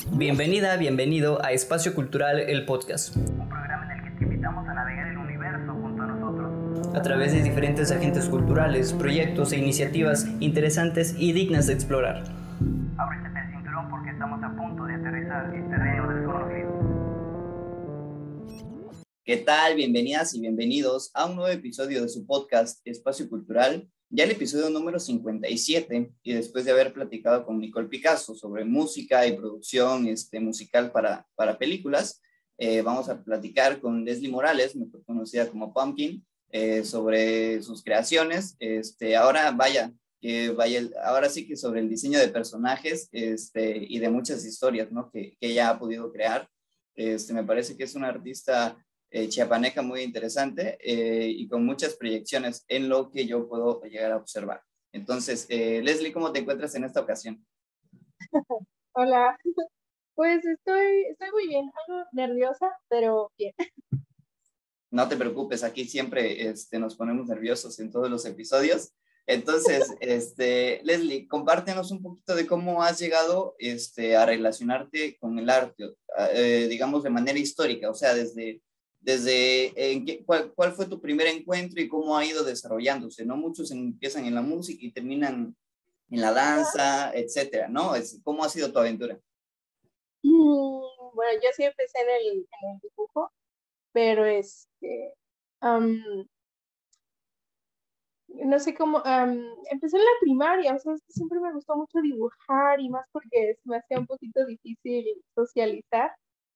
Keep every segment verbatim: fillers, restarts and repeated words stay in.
Bienvenida, bienvenido a Espacio Cultural, el podcast. Un programa en el que te invitamos a navegar el universo junto a nosotros. A través de diferentes agentes culturales, proyectos e iniciativas interesantes y dignas de explorar. Ábrete el cinturón porque estamos a punto de aterrizar en terreno desconocido. ¿Qué tal? Bienvenidas y bienvenidos a un nuevo episodio de su podcast Espacio Cultural, ya el episodio número cincuenta y siete, y después de haber platicado con Nicole Picasso sobre música y producción este, musical para, para películas, eh, vamos a platicar con Leslie Morales, mejor conocida como Pumpkin, eh, sobre sus creaciones. Este, ahora vaya, que vaya, ahora sí que sobre el diseño de personajes este, y de muchas historias, ¿no? que, que ella ha podido crear. Este, me parece que es una artista Eh, chiapaneca muy interesante eh, y con muchas proyecciones en lo que yo puedo llegar a observar. Entonces, eh, Leslie, ¿cómo te encuentras en esta ocasión? Hola, pues estoy, estoy muy bien, algo nerviosa, pero bien. No te preocupes, aquí siempre este, nos ponemos nerviosos en todos los episodios. Entonces, este, Leslie, compártenos un poquito de cómo has llegado este, a relacionarte con el arte, eh, digamos de manera histórica, o sea, desde desde en qué, cuál, cuál fue tu primer encuentro y cómo ha ido desarrollándose, ¿no? Muchos empiezan en la música y terminan en la danza, etcétera, ¿no? Es, ¿cómo ha sido tu aventura? Mm, Bueno, yo sí empecé en el, en el dibujo, pero este, am, no sé cómo, am, empecé en la primaria, o sea, es que siempre me gustó mucho dibujar y más porque se me hacía un poquito difícil socializar.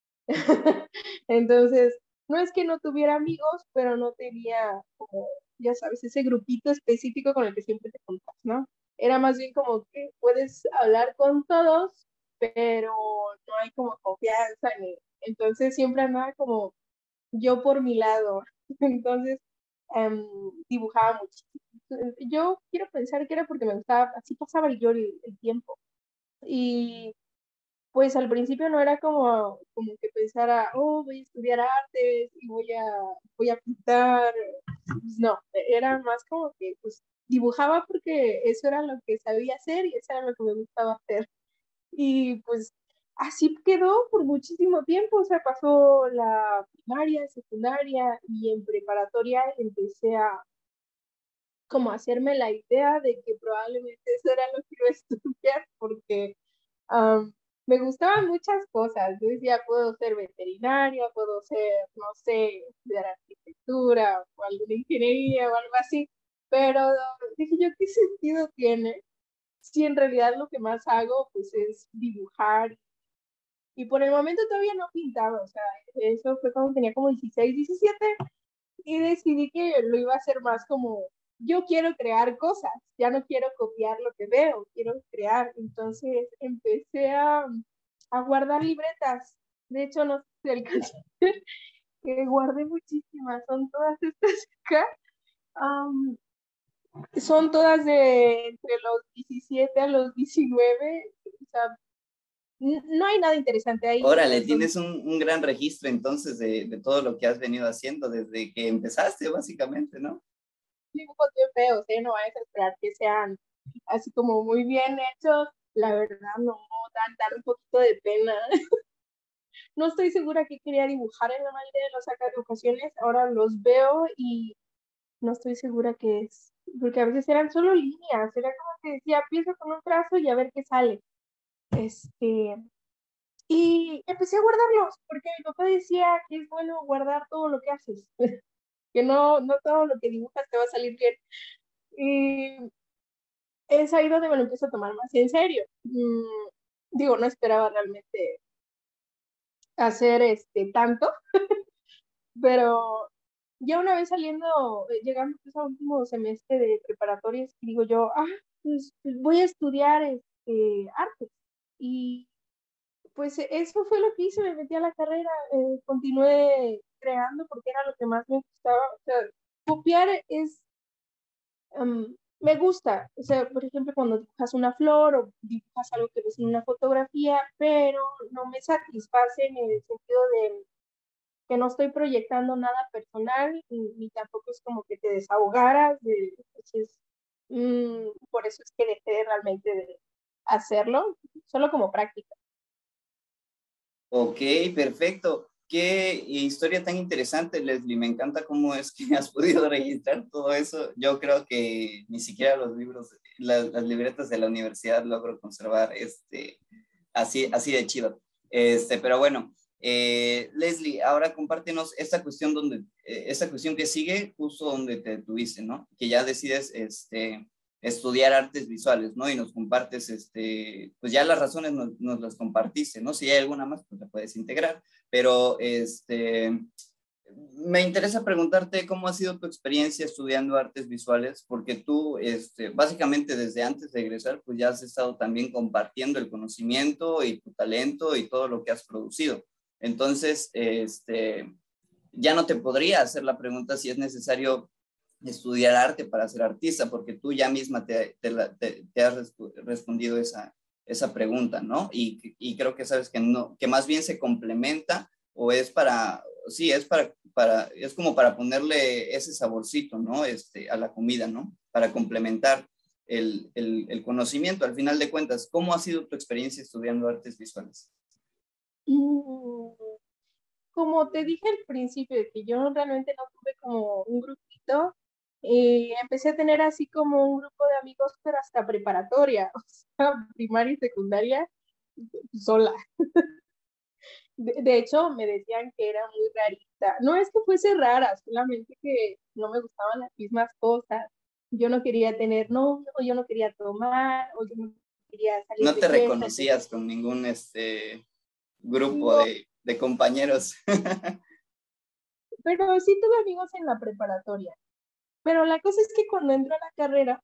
Entonces, no es que no tuviera amigos, pero no tenía como, ya sabes, ese grupito específico con el que siempre te juntas, ¿no? Era más bien como que puedes hablar con todos, pero no hay como confianza ni... Entonces siempre andaba como yo por mi lado. Entonces, em, dibujaba muchísimo. Yo quiero pensar que era porque me gustaba, así pasaba yo el, el tiempo. Y pues al principio no era como, como que pensara, oh, voy a estudiar artes y voy a, voy a pintar. Pues no, era más como que pues dibujaba porque eso era lo que sabía hacer y eso era lo que me gustaba hacer. Y pues así quedó por muchísimo tiempo, o sea, pasó la primaria, secundaria y en preparatoria empecé a como hacerme la idea de que probablemente eso era lo que iba a estudiar porque um, me gustaban muchas cosas. Yo decía, puedo ser veterinaria, puedo ser, no sé, estudiar arquitectura o alguna ingeniería o algo así, pero dije yo, ¿qué sentido tiene si en realidad lo que más hago pues es dibujar? Y por el momento todavía no pintaba, o sea, eso fue cuando tenía como dieciséis diecisiete y decidí que lo iba a hacer más como yo quiero crear cosas, ya no quiero copiar lo que veo, quiero crear. Entonces empecé a, a guardar libretas. De hecho, no sé si alcanzé, que guardé muchísimas, son todas estas acá. Um, Son todas de entre los diecisiete a los diecinueve. O sea, no hay nada interesante ahí, Órale, pero son tienes un, un gran registro entonces de, de todo lo que has venido haciendo desde que empezaste, básicamente, ¿no? dibujos bien feos, ¿eh? No vayas a esperar que sean así como muy bien hechos. La verdad, no, dan, dan un poquito de pena. No estoy segura que quería dibujar en la mayoría de las ocasiones. Ahora los veo y no estoy segura qué es. Porque a veces eran solo líneas. Era como que decía, empiezo con un trazo y a ver qué sale. Este, y empecé a guardarlos, porque mi papá decía que es bueno guardar todo lo que haces. Que no, no todo lo que dibujas te va a salir bien. Y es ahí donde me lo empiezo a tomar más en serio. Mm, digo, no esperaba realmente hacer este tanto, pero ya una vez saliendo, eh, llegando pues, a último semestre de preparatorias, digo yo, ah, pues, pues voy a estudiar este, arte. Y pues eso fue lo que hice, me metí a la carrera, eh, continué creando porque era lo que más me gustaba. O sea, copiar es um, me gusta, o sea, por ejemplo, cuando dibujas una flor o dibujas algo que ves en una fotografía, pero no me satisface en el sentido de que no estoy proyectando nada personal, ni, ni tampoco es como que te desahogaras, de, entonces, mmm, por eso es que dejé realmente de hacerlo, solo como práctica. Ok, perfecto. Qué historia tan interesante, Leslie. Me encanta cómo es que has podido registrar todo eso. Yo creo que ni siquiera los libros, las, las libretas de la universidad logro conservar este, así, así de chido. Este, pero bueno, eh, Leslie, ahora compártenos esta cuestión donde, eh, esta cuestión que sigue justo donde te tuviste, ¿no? Que ya decides este, estudiar artes visuales, ¿no? Y nos compartes, este, pues ya las razones nos, nos las compartiste, ¿no? Si hay alguna más, pues la puedes integrar. Pero este, me interesa preguntarte cómo ha sido tu experiencia estudiando artes visuales, porque tú, este, básicamente desde antes de egresar, pues ya has estado también compartiendo el conocimiento y tu talento y todo lo que has producido. Entonces, este, ya no te podría hacer la pregunta si es necesario estudiar arte para ser artista, porque tú ya misma te, te, te, te has respondido esa, esa pregunta, ¿no? Y, y creo que sabes que no, que más bien se complementa o es para, sí, es para, para, es como para ponerle ese saborcito, ¿no? Este, a la comida, ¿no? Para complementar el, el, el conocimiento. Al final de cuentas, ¿cómo ha sido tu experiencia estudiando artes visuales? Mm, Como te dije al principio, que yo realmente no tuve como un grupito, eh, empecé a tener así como un grupo de amigos, pero hasta preparatoria, o sea, primaria y secundaria, sola. De, de hecho, me decían que era muy rarita. No es que fuese rara, solamente que no me gustaban las mismas cosas. Yo no quería tener novio, o yo no quería tomar, o yo no quería salir No de te fiesta. Entonces, reconocías con ningún este, grupo no, de, de compañeros. pero sí tuve amigos en la preparatoria. Pero la cosa es que cuando entro a la carrera,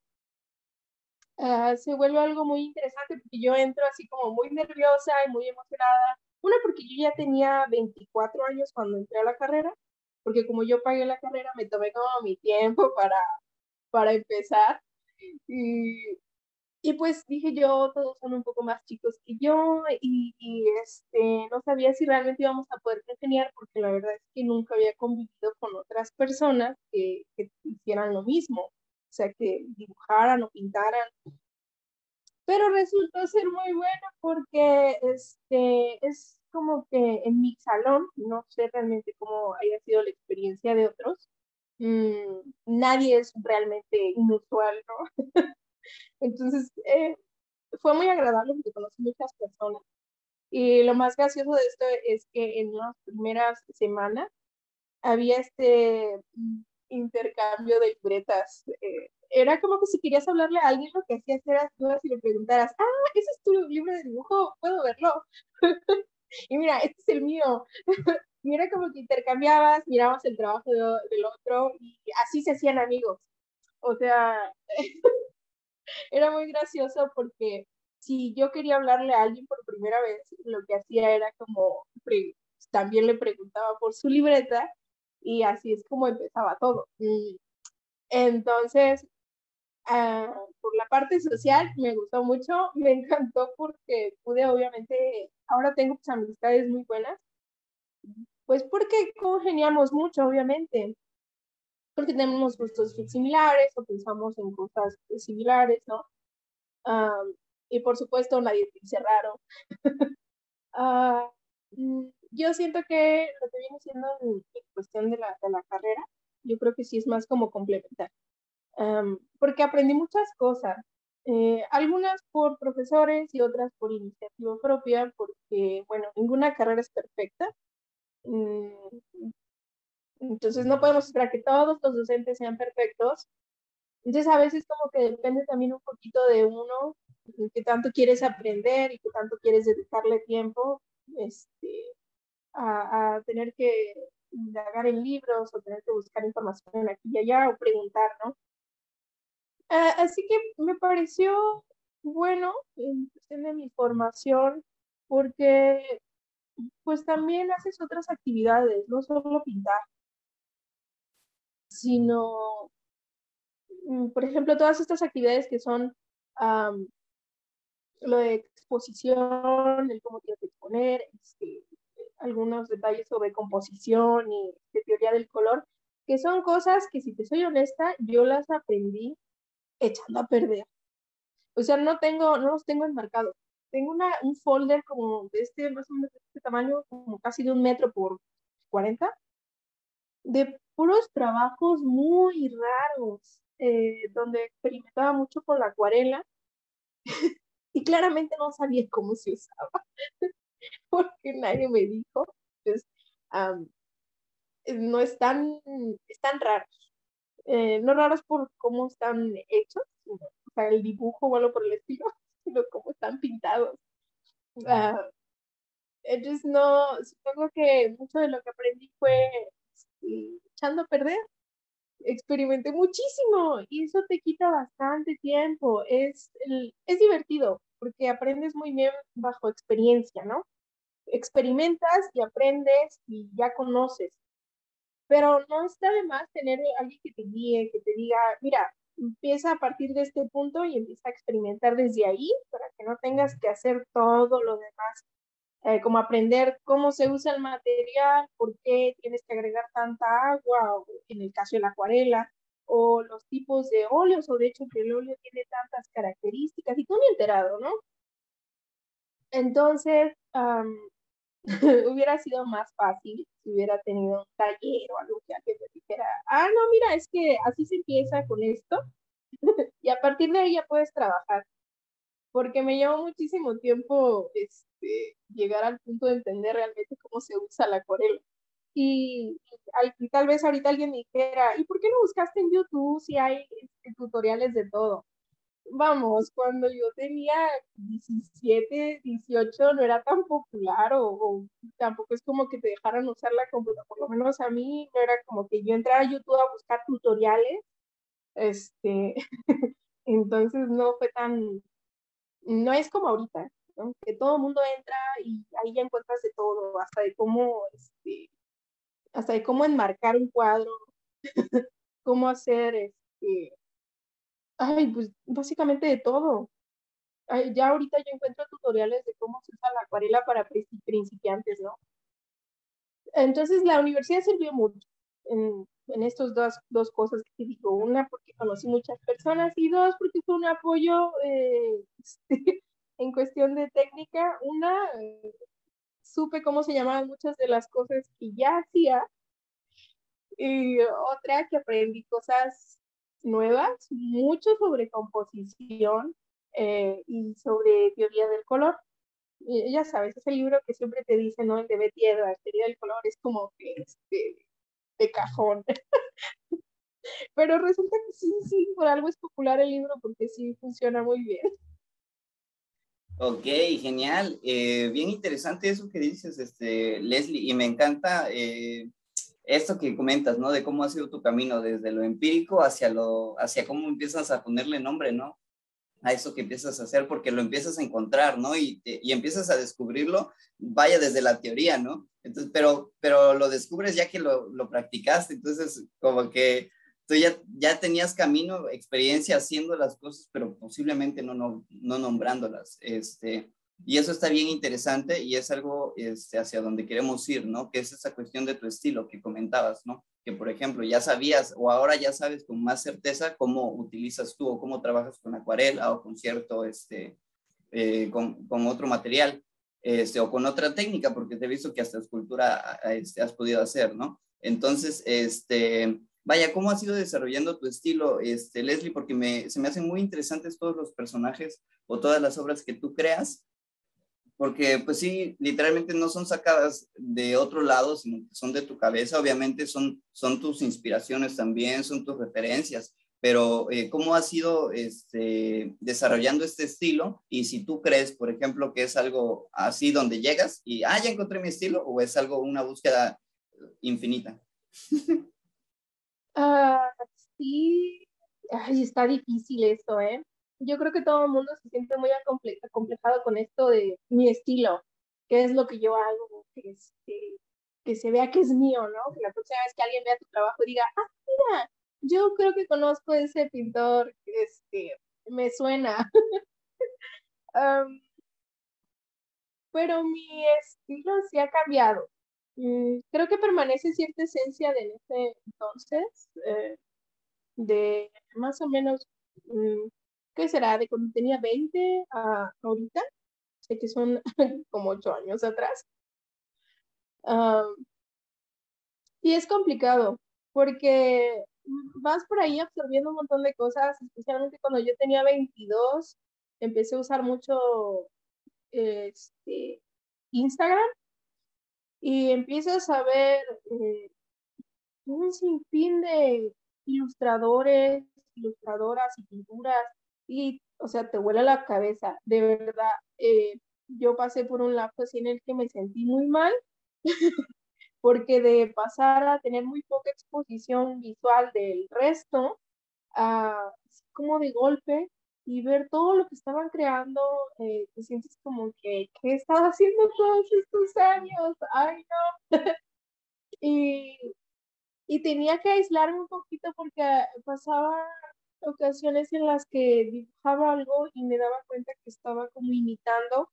uh, se vuelve algo muy interesante porque yo entro así como muy nerviosa y muy emocionada. Una, porque yo ya tenía veinticuatro años cuando entré a la carrera, porque como yo pagué la carrera, me tomé como mi tiempo para, para empezar. Y, y pues dije yo, todos son un poco más chicos que yo y, y este, no sabía si realmente íbamos a poder congeniar porque la verdad es que nunca había convivido con otras personas que, que hicieran lo mismo, o sea, que dibujaran o pintaran, pero resultó ser muy bueno porque este, es como que en mi salón, no sé realmente cómo haya sido la experiencia de otros, mmm, nadie es realmente inusual, ¿no? Entonces, eh, fue muy agradable porque conocí muchas personas. Y lo más gracioso de esto es que en las primeras semanas había este mm, intercambio de libretas. Eh, era como que si querías hablarle a alguien, lo que hacías era tú y le preguntaras, ah, ese es tu libro de dibujo, puedo verlo. Y mira, este es el mío. Y era como que intercambiabas, mirabas el trabajo de, del otro y así se hacían amigos. O sea, era muy gracioso porque si yo quería hablarle a alguien por primera vez, lo que hacía era como, pre- también le preguntaba por su libreta y así es como empezaba todo. Y entonces, uh, por la parte social me gustó mucho, me encantó porque pude obviamente, ahora tengo pues, amistades muy buenas, pues porque congeniamos mucho, obviamente, porque tenemos gustos similares o pensamos en cosas similares, ¿no? Um, y por supuesto nadie te dice raro. Uh, yo siento que lo que viene siendo en, en cuestión de la, de la carrera, yo creo que sí es más como complementar, um, porque aprendí muchas cosas, eh, algunas por profesores y otras por iniciativa propia, porque, bueno, ninguna carrera es perfecta, um, entonces no podemos esperar que todos los docentes sean perfectos. Entonces a veces como que depende también un poquito de uno, qué tanto quieres aprender y qué tanto quieres dedicarle tiempo este, a, a tener que indagar en libros o tener que buscar información aquí y allá o preguntar, ¿no? Uh, así que me pareció bueno en cuestión de mi formación porque pues también haces otras actividades, no solo pintar, sino, por ejemplo, todas estas actividades que son um, lo de exposición, el cómo tienes que exponer, este, algunos detalles sobre composición y de teoría del color, que son cosas que, si te soy honesta, yo las aprendí echando a perder. O sea, no tengo, no los tengo enmarcados. tengo una, un folder como de este, más o menos de este tamaño, como casi de un metro por cuarenta, de puros trabajos muy raros, eh, donde experimentaba mucho con la acuarela y claramente no sabía cómo se usaba, porque nadie me dijo. Pues, um, no están, están raros. Eh, no raros por cómo están hechos, sino, o sea, el dibujo o algo por el estilo, sino cómo están pintados. Uh, entonces, no, supongo que mucho de lo que aprendí fue sí, echando a perder. Experimenté muchísimo y eso te quita bastante tiempo. Es, el, es divertido porque aprendes muy bien bajo experiencia, ¿no? Experimentas y aprendes y ya conoces, pero no está de más tener alguien que te guíe, que te diga, mira, empieza a partir de este punto y empieza a experimentar desde ahí para que no tengas que hacer todo lo demás, eh, como aprender cómo se usa el material, por qué tienes que agregar tanta agua, o en el caso de la acuarela, o los tipos de óleos, o de hecho que el óleo tiene tantas características, y tú ni enterado, ¿no? Entonces, um, hubiera sido más fácil si hubiera tenido un taller o algo que alguien me dijera, ah, no, mira, es que así se empieza con esto y a partir de ahí ya puedes trabajar, porque me llevó muchísimo tiempo este, llegar al punto de entender realmente cómo se usa la acuarela. Y, y, y tal vez ahorita alguien me dijera, ¿y por qué no buscaste en YouTube si hay este, tutoriales de todo? Vamos, cuando yo tenía diecisiete, dieciocho no era tan popular o, o tampoco es como que te dejaran usar la computadora, por lo menos a mí no era como que yo entrara a YouTube a buscar tutoriales, este, entonces no fue tan, no es como ahorita, ¿no? Que todo el mundo entra y ahí ya encuentras de todo, hasta de cómo, este, hasta de cómo enmarcar un cuadro, cómo hacer, este, ay, pues básicamente de todo. Ay, ya ahorita yo encuentro tutoriales de cómo se usa la acuarela para principiantes, ¿no? Entonces la universidad sirvió mucho en, en estas dos, dos cosas que te digo. Una, porque conocí muchas personas y dos, porque fue un apoyo eh, en cuestión de técnica. Una, eh, supe cómo se llamaban muchas de las cosas que ya hacía y otra que aprendí cosas nuevas, mucho sobre composición eh, y sobre teoría del color. Y ya sabes, ese libro que siempre te dice, ¿no? El de Betty Edwards, teoría del color, es como que este, de cajón. Pero resulta que sí, sí, por algo es popular el libro porque sí funciona muy bien. Ok, genial. Eh, bien interesante eso que dices, este, Leslie, y me encanta eh, esto que comentas, ¿no? De cómo ha sido tu camino desde lo empírico hacia lo, hacia cómo empiezas a ponerle nombre, ¿no? A eso que empiezas a hacer, porque lo empiezas a encontrar, ¿no? Y, y empiezas a descubrirlo, vaya desde la teoría, ¿no? Entonces, pero, pero lo descubres ya que lo, lo practicaste, entonces como que tú ya, ya tenías camino, experiencia haciendo las cosas, pero posiblemente no, no, no nombrándolas, este, y eso está bien interesante y es algo este, hacia donde queremos ir, ¿no? Que es esa cuestión de tu estilo que comentabas, ¿no? Que, por ejemplo, ya sabías o ahora ya sabes con más certeza cómo utilizas tú o cómo trabajas con acuarela o con cierto, este, eh, con, con, otro material, este, o con otra técnica, porque te he visto que hasta escultura este, has podido hacer, ¿no? Entonces, este, vaya, ¿cómo has ido desarrollando tu estilo, este, Leslie? Porque me, se me hacen muy interesantes todos los personajes o todas las obras que tú creas, porque pues sí, literalmente no son sacadas de otro lado, sino que son de tu cabeza, obviamente son, son tus inspiraciones también, son tus referencias, pero eh, ¿cómo has ido este, desarrollando este estilo? Y si tú crees, por ejemplo, que es algo así donde llegas y, ah, ya encontré mi estilo, o es algo, una búsqueda infinita. Uh, sí, ay, está difícil esto, ¿eh? Yo creo que todo el mundo se siente muy acomple acomplejado con esto de mi estilo, qué es lo que yo hago, que, este, que se vea que es mío, ¿no? Que la próxima vez que alguien vea tu trabajo diga, ah, mira, yo creo que conozco a ese pintor, este, me suena. um, pero mi estilo sí ha cambiado. Mm, creo que permanece cierta esencia de ese entonces, eh, de más o menos, mm, ¿qué será? De cuando tenía veinte a ahorita, sé que son como ocho años atrás. Um, y es complicado porque vas por ahí absorbiendo un montón de cosas, especialmente cuando yo tenía veintidós, empecé a usar mucho este, Instagram y empiezas a ver eh, un sinfín de ilustradores, ilustradoras y pinturas y, o sea, te vuela la cabeza, de verdad. Eh, yo pasé por un lapso así en el que me sentí muy mal porque de pasar a tener muy poca exposición visual del resto, a así como de golpe y ver todo lo que estaban creando, eh, te sientes como que, ¿qué he estado haciendo todos estos años? Ay, no. Y, y tenía que aislarme un poquito porque pasaba ocasiones en las que dibujaba algo y me daba cuenta que estaba como imitando,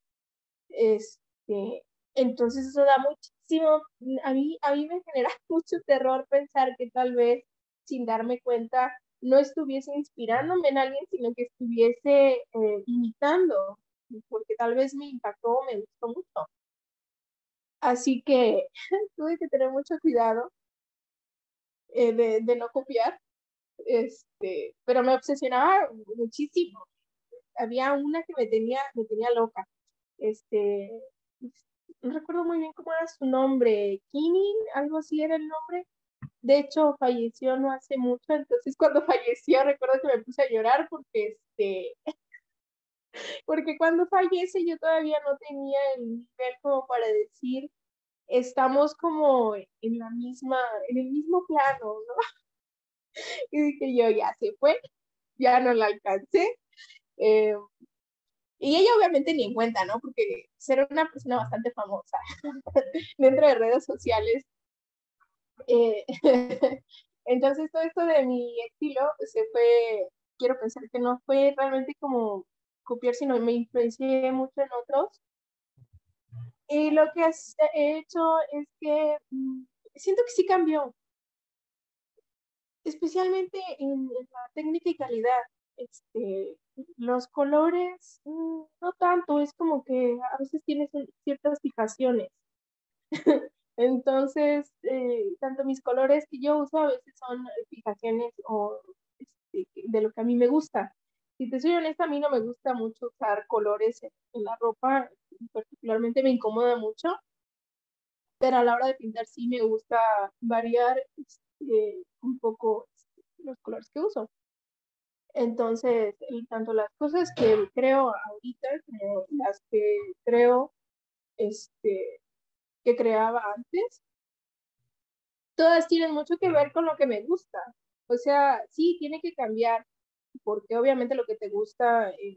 este, entonces eso da muchísimo, a mí, a mí me genera mucho terror pensar que tal vez sin darme cuenta no estuviese inspirándome en alguien, sino que estuviese eh, imitando, porque tal vez me impactó o me gustó mucho. Así que tuve que tener mucho cuidado eh, de, de no copiar, este, pero me obsesionaba muchísimo. Había una que me tenía, me tenía loca. Este, no recuerdo muy bien cómo era su nombre, Kinin, algo así era el nombre. De hecho, falleció no hace mucho, entonces cuando falleció recuerdo que me puse a llorar porque este, porque cuando fallece yo todavía no tenía el nivel como para decir estamos como en la misma, en el mismo plano, ¿no? Y dije yo, ya se fue, ya no la alcancé. Eh, y ella obviamente ni en cuenta, ¿no? Porque ser una persona bastante famosa dentro de redes sociales. Eh, entonces todo esto de mi estilo se fue, quiero pensar que no fue realmente como copiar, sino me influencié mucho en otros. Y lo que he hecho es que mm, siento que sí cambió, especialmente en, en la técnica y calidad. Este, los colores, mm, no tanto, es como que a veces tienes ciertas fijaciones. Entonces, eh, tanto mis colores que yo uso a veces son fijaciones o este, de lo que a mí me gusta. Si te soy honesta, a mí no me gusta mucho usar colores en, en la ropa, particularmente me incomoda mucho, pero a la hora de pintar sí me gusta variar este, un poco este, los colores que uso. Entonces, y tanto las cosas que creo ahorita como las que creo este, que creaba antes, todas tienen mucho que ver con lo que me gusta. O sea, sí, tiene que cambiar, porque obviamente lo que te gusta en,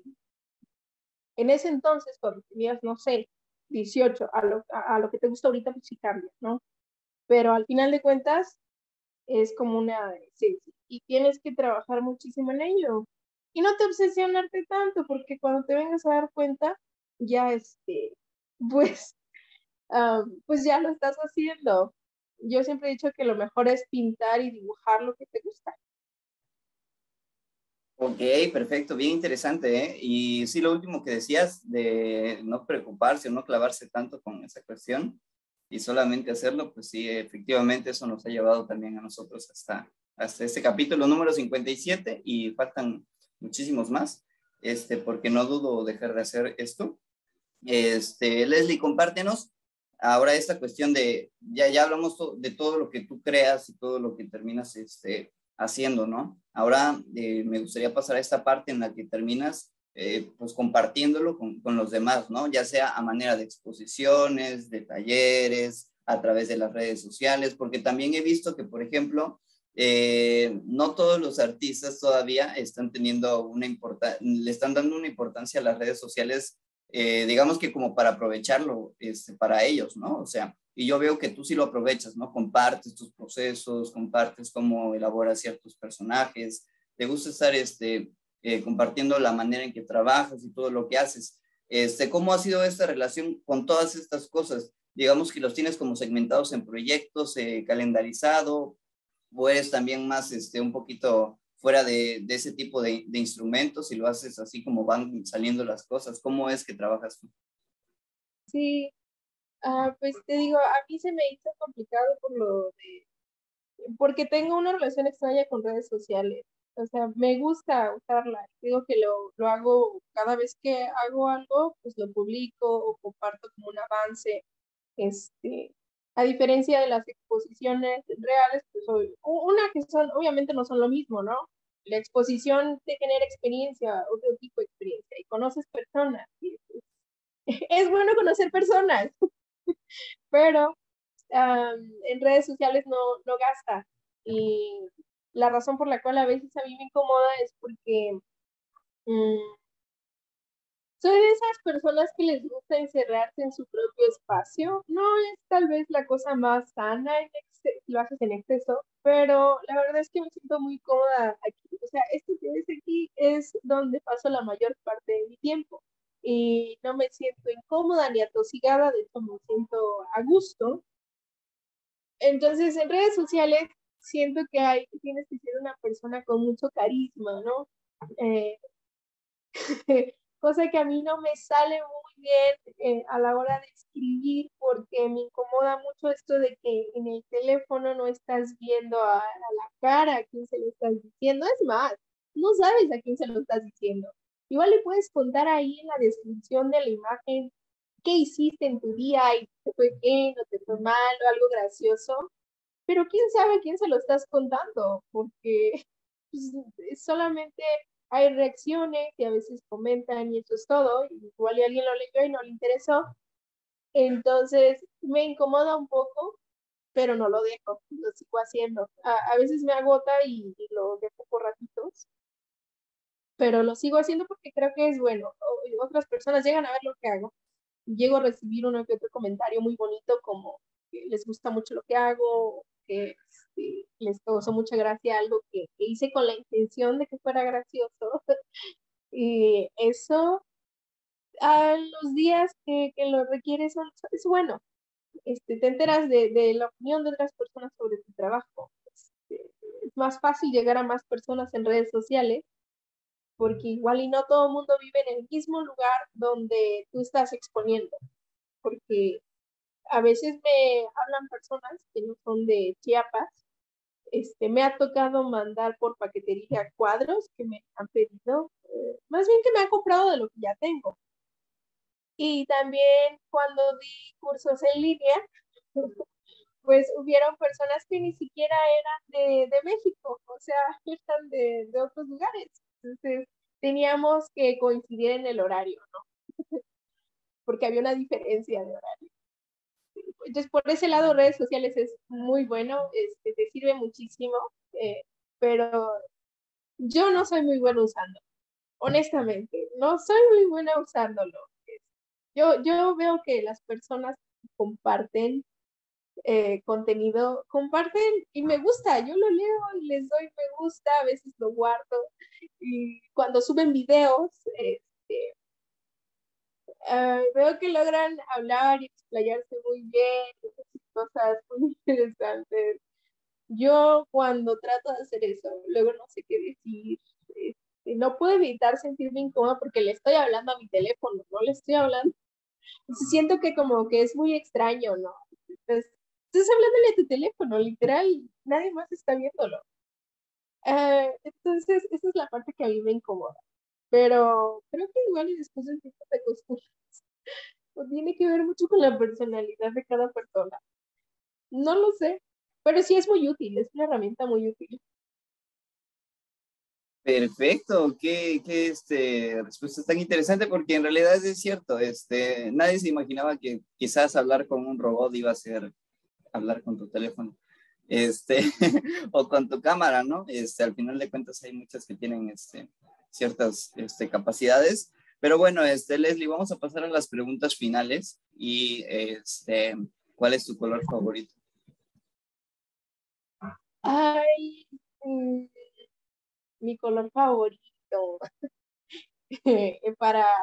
en ese entonces, cuando tenías, no sé, dieciocho, a lo, a, a lo que te gusta ahorita, pues sí cambia, ¿no? Pero al final de cuentas, es como una, sí, sí, y tienes que trabajar muchísimo en ello. Y no te obsesionarte tanto, porque cuando te vengas a dar cuenta, ya este, pues, um, pues ya lo estás haciendo. Yo siempre he dicho que lo mejor es pintar y dibujar lo que te gusta. Ok, perfecto, bien interesante, ¿eh? Y sí, lo último que decías de no preocuparse o no clavarse tanto con esa cuestión y solamente hacerlo, pues sí, efectivamente eso nos ha llevado también a nosotros hasta, hasta este capítulo número cincuenta y siete y faltan muchísimos más, este, porque no dudo dejar de hacer esto. Este, Leslie, compártenos ahora esta cuestión de, ya, ya hablamos to- de todo lo que tú creas y todo lo que terminas este, haciendo, ¿no? Ahora eh, me gustaría pasar a esta parte en la que terminas eh, pues compartiéndolo con, con los demás, ¿no? Ya sea a manera de exposiciones, de talleres, a través de las redes sociales, porque también he visto que, por ejemplo, eh, no todos los artistas todavía están teniendo una importancia, le están dando una importancia a las redes sociales, eh, digamos que como para aprovecharlo este, para ellos, ¿no? O sea, y yo veo que tú sí lo aprovechas, ¿no? Compartes tus procesos, compartes cómo elaboras ciertos personajes, te gusta estar este, eh, compartiendo la manera en que trabajas y todo lo que haces. Este, ¿cómo ha sido esta relación con todas estas cosas? Digamos que los tienes como segmentados en proyectos, eh, calendarizado, o eres también más este, un poquito fuera de, de ese tipo de, de instrumentos y lo haces así como van saliendo las cosas. ¿Cómo es que trabajas tú? Sí, ah, pues te digo, a mí se me hizo complicado por lo de, porque tengo una relación extraña con redes sociales. O sea, me gusta usarla. Digo que lo, lo hago cada vez que hago algo, pues lo publico o comparto como un avance. Este, a diferencia de las exposiciones reales, pues hoy- u- una que son, obviamente no son lo mismo, ¿no? La exposición te genera experiencia, otro tipo de experiencia, y conoces personas. Y es bueno conocer personas, pero am, en redes sociales no, no gasta. Y la razón por la cual a veces a mí me incomoda es porque mm, soy de esas personas que les gusta encerrarse en su propio espacio. No es tal vez la cosa más sana en exce- si lo haces en exceso, pero la verdad es que me siento muy cómoda aquí. O sea, esto que ves aquí es donde paso la mayor parte de mi tiempo. Y no me siento incómoda ni atosigada, de hecho me siento a gusto. Entonces, en redes sociales siento que hay, tienes que ser una persona con mucho carisma, ¿no? Eh, cosa que a mí no me sale muy bien eh, a la hora de escribir porque me incomoda mucho esto de que en el teléfono no estás viendo a, a la cara a quién se lo estás diciendo. Es más, no sabes a quién se lo estás diciendo. Igual le puedes contar ahí en la descripción de la imagen qué hiciste en tu día y te fue bien o te fue mal o algo gracioso, pero quién sabe a quién se lo estás contando, porque pues, solamente hay reacciones y a veces comentan y eso es todo, y igual y alguien lo leyó y no le interesó, entonces me incomoda un poco, pero no lo dejo, lo sigo haciendo. A, a veces me agota y, y lo dejo por ratitos, pero lo sigo haciendo porque creo que es bueno. O, otras personas llegan a ver lo que hago, llego a recibir uno que otro comentario muy bonito como que les gusta mucho lo que hago, que este, les causó mucha gracia algo que, que hice con la intención de que fuera gracioso. Y eso a los días que, que lo requieres son, es bueno. Este, te enteras de, de la opinión de otras personas sobre tu trabajo. Este, es más fácil llegar a más personas en redes sociales porque igual y no todo el mundo vive en el mismo lugar donde tú estás exponiendo, porque a veces me hablan personas que no son de Chiapas. Este, me ha tocado mandar por paquetería cuadros que me han pedido, eh, más bien que me han comprado de lo que ya tengo. Y también cuando di cursos en línea, pues hubieron personas que ni siquiera eran de, de México, o sea, eran de, de otros lugares. Entonces, teníamos que coincidir en el horario, ¿no? Porque había una diferencia de horario. Entonces, por ese lado, redes sociales es muy bueno, este, te sirve muchísimo, eh, pero yo no soy muy buena usando, honestamente, no soy muy buena usándolo. Yo, yo veo que las personas comparten eh, contenido, comparten y me gusta, yo lo leo y les doy me gusta, a veces lo guardo y cuando suben videos, este, uh, veo que logran hablar y explayarse muy bien, cosas muy interesantes. Yo cuando trato de hacer eso, luego no sé qué decir. Este, no puedo evitar sentirme incómoda porque le estoy hablando a mi teléfono, no le estoy hablando. Entonces, siento que como que es muy extraño, ¿no? Entonces, estás hablándole a tu teléfono, literal, nadie más está viéndolo. Uh, entonces, esa es la parte que a mí me incomoda. Pero creo que igual y después del tiempo te acostumbras. O tiene que ver mucho con la personalidad de cada persona. No lo sé, pero sí es muy útil, es una herramienta muy útil. Perfecto, qué, qué este, respuesta tan interesante porque en realidad es cierto, este, nadie se imaginaba que quizás hablar con un robot iba a ser hablar con tu teléfono, este, o con tu cámara, ¿no? Este, al final de cuentas hay muchas que tienen este, ciertas este, capacidades, pero bueno, este, Leslie, vamos a pasar a las preguntas finales y este, ¿cuál es tu color favorito? Ay, mm, mi color favorito para,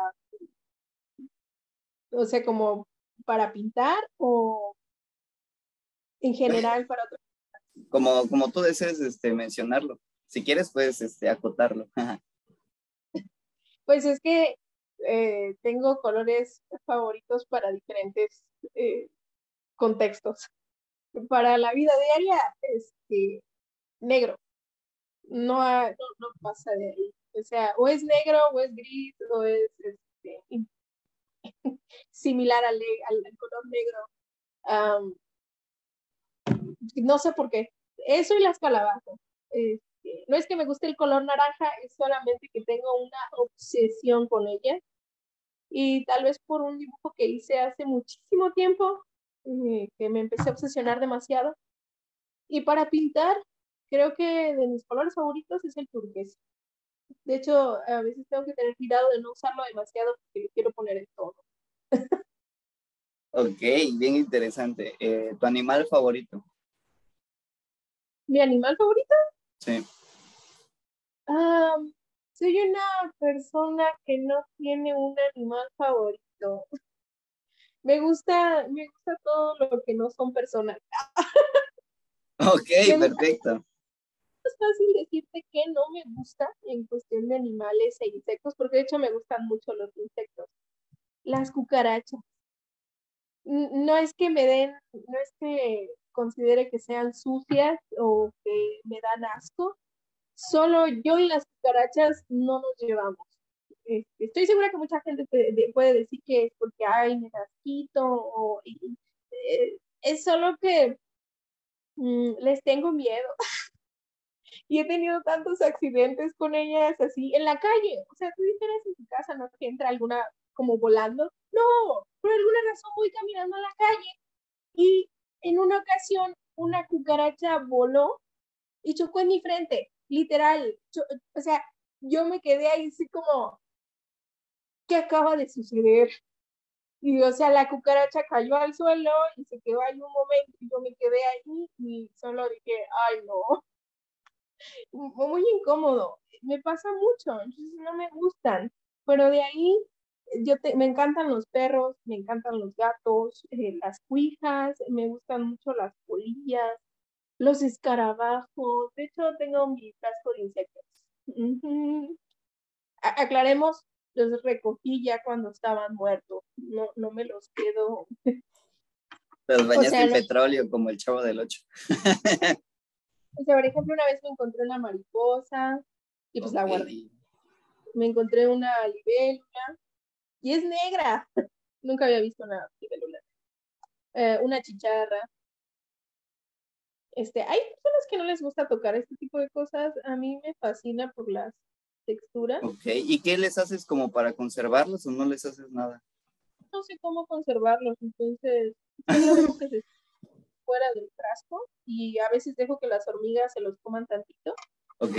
o sea, como para pintar o en general para otro. Como, como tú desees este, mencionarlo. Si quieres, puedes este, acotarlo. Pues es que eh, tengo colores favoritos para diferentes eh, contextos. Para la vida diaria, este, negro. No, ha- no, no pasa de ahí. O sea, o es negro, o es gris, o es este, similar al, al, al color negro. Um, no sé por qué. Eso y las calabazas. Este, no es que me guste el color naranja, es solamente que tengo una obsesión con ella. Y tal vez por un dibujo que hice hace muchísimo tiempo, eh, que me empecé a obsesionar demasiado. Y para pintar, creo que de mis colores favoritos es el turquesa. De hecho, a veces tengo que tener cuidado de no usarlo demasiado porque lo quiero poner en todo. Ok, bien interesante. Eh, ¿tu animal favorito? ¿Mi animal favorito? Sí. Um, soy una persona que no tiene un animal favorito. Me gusta, me gusta todo lo que no son personas. Ok, Me gusta, perfecto. es fácil decirte que no me gusta en cuestión de animales e insectos, porque de hecho me gustan mucho los insectos. Las cucarachas. No es que me den, no es que considere que sean sucias o que me dan asco, solo yo y las cucarachas no nos llevamos. Este, estoy segura que mucha gente te, de, puede decir que es porque, ay, me da asquito, o y, eh, es solo que mm, les tengo miedo. Y he tenido tantos accidentes con ellas así en la calle. O sea, tú dijeras en tu casa, ¿no? Que entra alguna como volando. No, por alguna razón voy caminando en la calle y en una ocasión una cucaracha voló y chocó en mi frente, literal. Yo, o sea, yo me quedé ahí así como, ¿qué acaba de suceder? Y o sea, la cucaracha cayó al suelo y se quedó ahí un momento y yo me quedé ahí y solo dije, ay no, fue muy incómodo. Me pasa mucho, entonces no me gustan. Pero de ahí, yo te, me encantan los perros, me encantan los gatos, eh, las cuijas, me gustan mucho las polillas, los escarabajos. De hecho, tengo mi frasco de insectos. Uh-huh. A- aclaremos, los recogí ya cuando estaban muertos. No, no me los quedo. Los O bañaste sea, en no, petróleo como el Chavo del Ocho. o sea, por ejemplo, una vez me encontré una mariposa y pues la Ok. guardé. Me encontré una libélula y es negra. Nunca había visto una libélula. Eh, una chicharra. Este, hay personas que no les gusta tocar este tipo de cosas. A mí me fascina por las texturas. Ok. ¿Y qué les haces como para conservarlos o no les haces nada? No sé cómo conservarlos, entonces solo dejo que se fuera del frasco y a veces dejo que las hormigas se los coman tantito Ok.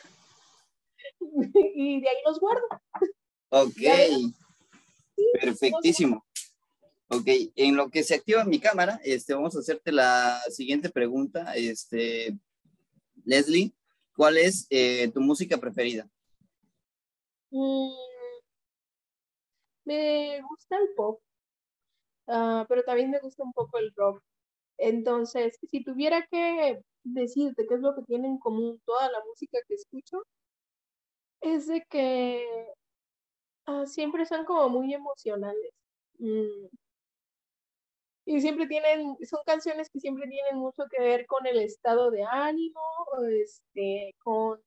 y de ahí los guardo. Ok. Ya ves, no sé. Perfectísimo. Ok, en lo que se activa mi cámara, este, vamos a hacerte la siguiente pregunta. Este, Leslie, ¿cuál es eh, tu música preferida? Mm, me gusta el pop, uh, pero también me gusta un poco el rock. Entonces, si tuviera que decirte qué es lo que tiene en común toda la música que escucho, es de que uh, siempre son como muy emocionales. Mm, y siempre tienen, son canciones que siempre tienen mucho que ver con el estado de ánimo, este, con...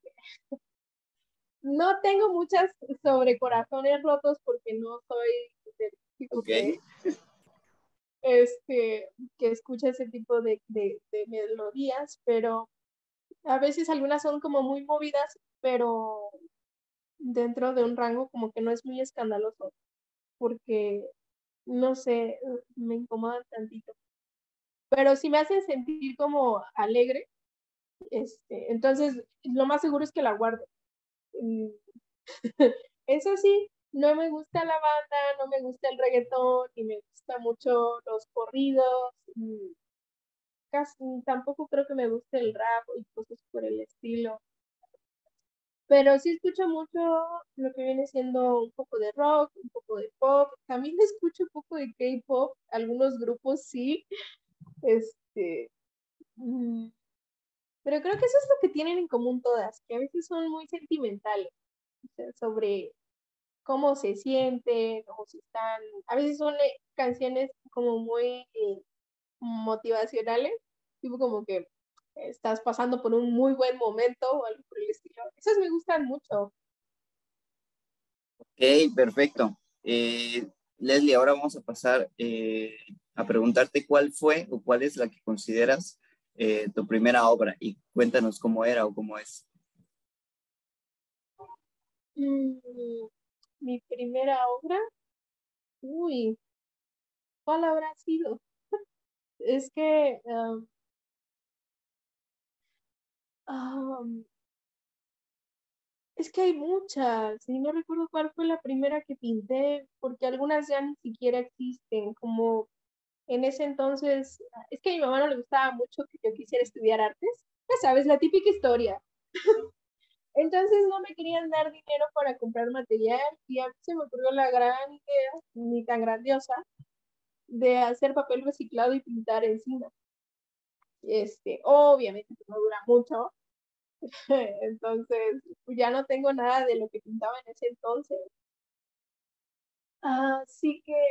No tengo muchas sobre corazones rotos porque no soy del tipo Ok. que, este, que escucha ese tipo de, de, de melodías, pero a veces algunas son como muy movidas, pero dentro de un rango como que no es muy escandaloso, porque, no sé, me incomodan tantito. Pero si me hacen sentir como alegre, este, entonces lo más seguro es que la guardo. Mm, Eso sí, no me gusta la banda, no me gusta el reggaetón, y me gusta mucho los corridos, mm, casi, tampoco creo que me guste el rap y cosas por el estilo. Pero sí escucho mucho lo que viene siendo un poco de rock, un poco de pop. También escucho un poco de K-pop, algunos grupos sí. Este, mm, pero creo que eso es lo que tienen en común todas, que a veces son muy sentimentales, o sea, sobre cómo se sienten, o si están, a veces son eh, canciones como muy eh, motivacionales, tipo como que estás pasando por un muy buen momento o algo por el estilo. Esas me gustan mucho. Ok, perfecto. Eh, Leslie, ahora vamos a pasar eh, a preguntarte cuál fue o cuál es la que consideras eh, tu primera obra y cuéntanos cómo era o cómo es. Mm, mi primera obra, uy, ¿cuál habrá sido? Es que, um, um, es que hay muchas, y no recuerdo cuál fue la primera que pinté, porque algunas ya ni siquiera existen, como en ese entonces, es que a mi mamá no le gustaba mucho que yo quisiera estudiar artes, ya sabes, la típica historia. Entonces no me querían dar dinero para comprar material y a mí se me ocurrió la gran idea, ni tan grandiosa, de hacer papel reciclado y pintar encima. Este, obviamente pues, no dura mucho, entonces pues, ya no tengo nada de lo que pintaba en ese entonces. Así que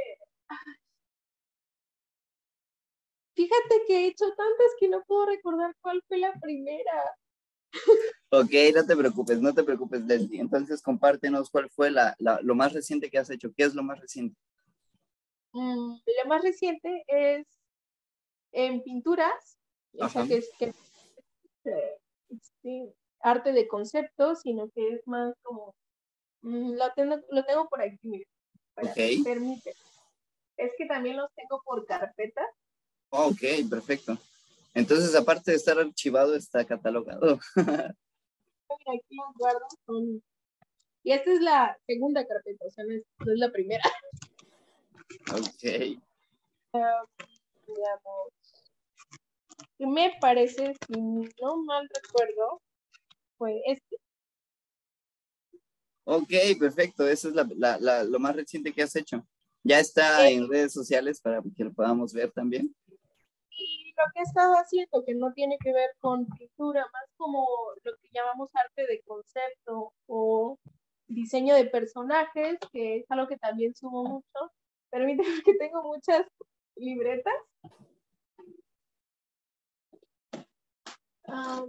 fíjate que he hecho tantas que no puedo recordar cuál fue la primera. Ok, no te preocupes, no te preocupes, Leslie. Entonces, compártenos cuál fue la, la- lo más reciente que has hecho. ¿Qué es lo más reciente? Mm, la más reciente es en pinturas, o sea Ajá. que es que eh, sí, arte de concepto, sino que es más como, mm, lo tengo, lo tengo por aquí, mira, Ok. espérate, permite. Es que también los tengo por carpeta. Ok, perfecto. Entonces, aparte de estar archivado, está catalogado. Mira, aquí los guardo. Son... Y esta es la segunda carpeta, o sea, no es, no es la primera. Ok. Digamos, que me parece, si no mal recuerdo, fue este. Ok, perfecto. Eso es la, la- la- lo más reciente que has hecho. Ya está Eh, en redes sociales para que lo podamos ver también. y lo que he estado haciendo, que no tiene que ver con pintura, más como lo que llamamos arte de concepto o diseño de personajes, que es algo que también subo mucho. Permíteme que tengo muchas libretas. Ah,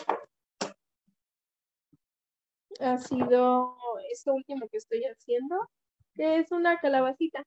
ha sido esto último que estoy haciendo, que es una calabacita.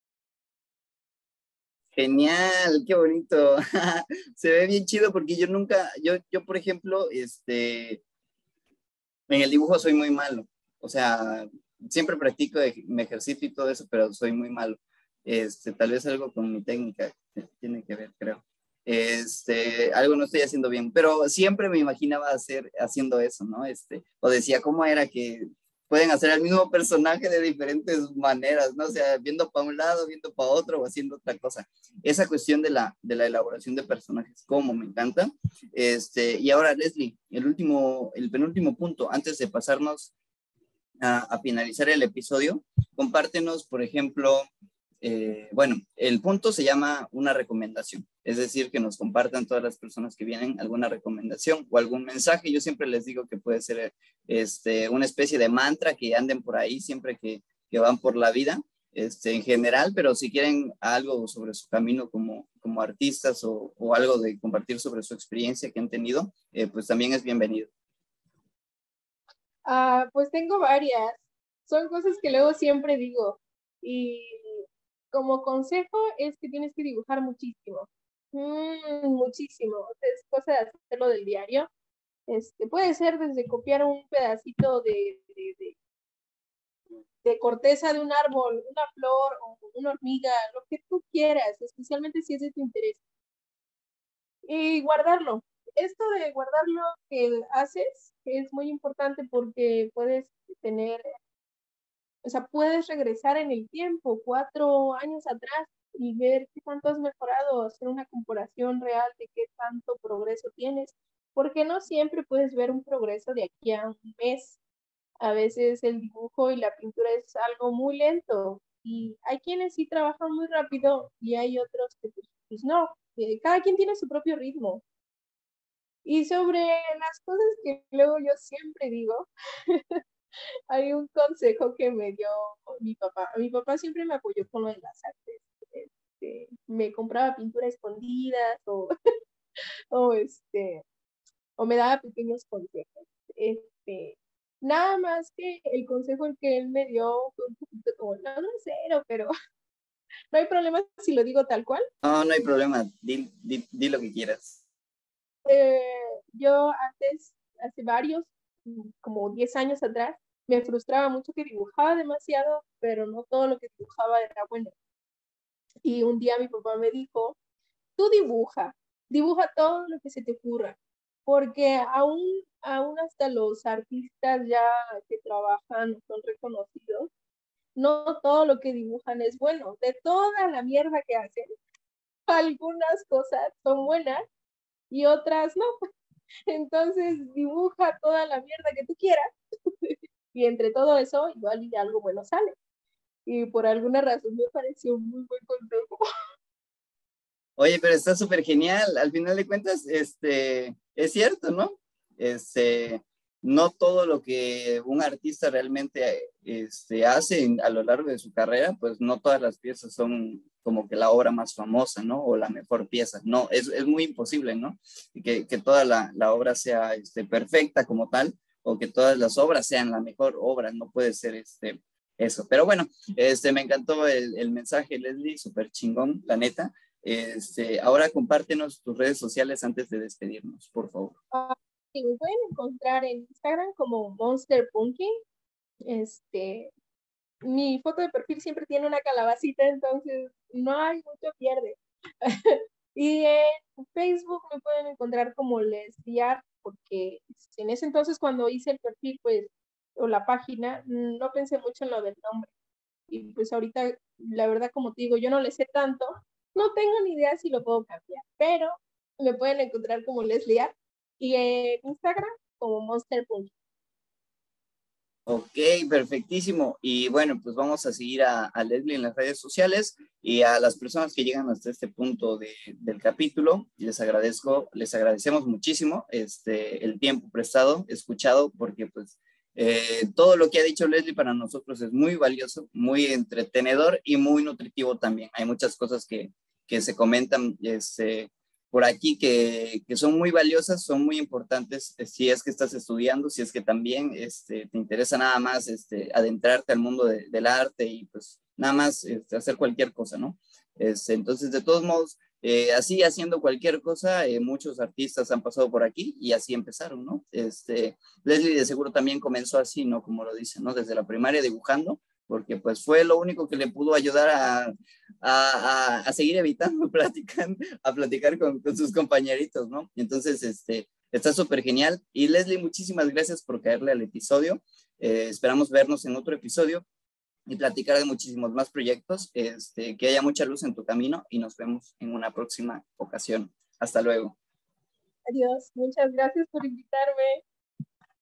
Genial, qué bonito. Se ve bien chido porque yo nunca, yo, yo por ejemplo, este, en el dibujo soy muy malo. O sea, siempre practico ej- me ejercito y todo eso, pero soy muy malo. Este, tal vez algo con mi técnica que tiene que ver, creo. Este, algo no estoy haciendo bien, pero siempre me imaginaba hacer, haciendo eso, ¿no? Este, o decía, ¿cómo era que pueden hacer el mismo personaje de diferentes maneras, ¿no? O sea, viendo para un lado, viendo para otro o haciendo otra cosa. Esa cuestión de la, de la elaboración de personajes, como me encanta. Este, y ahora, Leslie, el último, el penúltimo punto, antes de pasarnos a, a finalizar el episodio, compártenos, por ejemplo, eh, bueno, el punto se llama una recomendación, es decir, que nos compartan todas las personas que vienen alguna recomendación o algún mensaje. Yo siempre les digo que puede ser este, una especie de mantra que anden por ahí siempre que, que van por la vida, este, en general, pero si quieren algo sobre su camino como, como artistas o, o algo de compartir sobre su experiencia que han tenido, eh, pues también es bienvenido. Ah, pues tengo varias. Son cosas que luego siempre digo. Y como consejo es que tienes que dibujar muchísimo. Mm, muchísimo. O sea, es cosa de hacerlo del diario. Este, puede ser desde copiar un pedacito de, de, de- de corteza de un árbol, una flor o una hormiga, lo que tú quieras, especialmente si es de tu interés. Y guardarlo. Esto de guardar lo que haces es muy importante porque puedes tener, o sea, puedes regresar en el tiempo, cuatro años atrás, y ver qué tanto has mejorado, hacer una comparación real de qué tanto progreso tienes, porque no siempre puedes ver un progreso de aquí a un mes. A veces el dibujo y la pintura es algo muy lento, y hay quienes sí trabajan muy rápido y hay otros que pues, pues no. Eh, cada quien tiene su propio ritmo. Y sobre las cosas que luego yo siempre digo, hay un consejo que me dio mi papá. Mi papá siempre me apoyó con lo de las artes. Este, me compraba pintura escondidas o, o, este, o me daba pequeños consejos. Este, nada más que el consejo que él me dio fue un poquito como, no, no es cero, pero no hay problema si lo digo tal cual. No, no hay problema, di, di, di lo que quieras. Eh, yo antes, hace varios, como diez años atrás, me frustraba mucho que dibujaba demasiado, pero no todo lo que dibujaba era bueno. Y un día mi papá me dijo, tú dibuja, dibuja todo lo que se te ocurra, porque aún, aún hasta los artistas ya que trabajan son reconocidos, no todo lo que dibujan es bueno. De toda la mierda que hacen, algunas cosas son buenas y otras no. Entonces dibuja toda la mierda que tú quieras y entre todo eso igual y algo bueno sale. Y por alguna razón me pareció un muy buen consejo. Oye, pero está súper genial. Al final de cuentas, este, es cierto, ¿no? Este, no todo lo que un artista realmente este, hace en- a lo largo de su carrera, pues no todas las piezas son como que la obra más famosa, ¿no? O la mejor pieza. No, es, es muy imposible, ¿no? Que, que toda la, la obra sea este, perfecta como tal, o que todas las obras sean la mejor obra. No puede ser este, eso. Pero bueno, este, me encantó el, el mensaje, Leslie, súper chingón, la neta. Este, ahora compártenos tus redes sociales antes de despedirnos, por favor. Uh, y me pueden encontrar en Instagram como Monster Punky. Este, mi foto de perfil siempre tiene una calabacita, entonces no hay mucho pierde. Y en Facebook me pueden encontrar como Lesliar, porque en ese entonces cuando hice el perfil, pues, o la página, no pensé mucho en lo del nombre. Y pues ahorita, la verdad, como te digo, yo no le sé tanto, no tengo ni idea si lo puedo cambiar, pero me pueden encontrar como Lesliar y en Instagram como Monster Punky. Ok, perfectísimo. Y bueno, pues vamos a seguir a, a Leslie en las redes sociales y a las personas que llegan hasta este punto de, del capítulo. Les agradezco, les agradecemos muchísimo este, el tiempo prestado, escuchado, porque pues eh, todo lo que ha dicho Leslie para nosotros es muy valioso, muy entretenedor y muy nutritivo también. Hay muchas cosas que, que se comentan este, por aquí que, que son muy valiosas, son muy importantes eh, si es que estás estudiando, si es que también este, te interesa nada más este, adentrarte al mundo de, del arte y pues nada más este, hacer cualquier cosa, ¿no? Este, entonces, de todos modos, eh, así haciendo cualquier cosa, eh, muchos artistas han pasado por aquí y así empezaron, ¿no? Este, Leslie de seguro también comenzó así, ¿no? Como lo dicen, ¿no? Desde la primaria dibujando, porque pues fue lo único que le pudo ayudar a, a, a, a seguir evitando platicar, a platicar con, con, sus compañeritos, ¿no? Entonces, este, está súper genial. Y Leslie, muchísimas gracias por caerle al episodio. Eh, esperamos vernos en otro episodio y platicar de muchísimos más proyectos. Este, que haya mucha luz en tu camino y nos vemos en una próxima ocasión. Hasta luego. Adiós, muchas gracias por invitarme.